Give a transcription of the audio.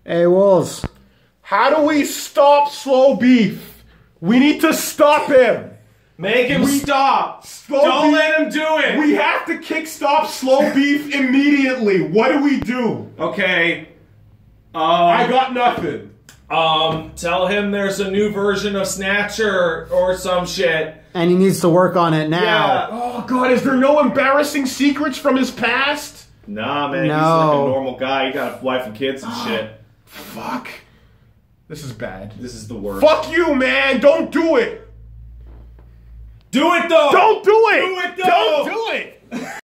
Hey, Wolves. How do we stop Slow Beef? We need to stop him. Make him stop. Don't let him do it. We have to kick-stop Slow Beef immediately. What do we do? Okay. I got nothing. Tell him there's a new version of Snatcher or some shit. And he needs to work on it now. Yeah. Oh, God, is there no embarrassing secrets from his past? Nah, man, No. he's like a normal guy. He got a wife and kids and shit. Fuck. This is bad. This is the worst. Fuck you, man. Don't do it. Do it, though! Don't do it. Do it, though! Don't do it.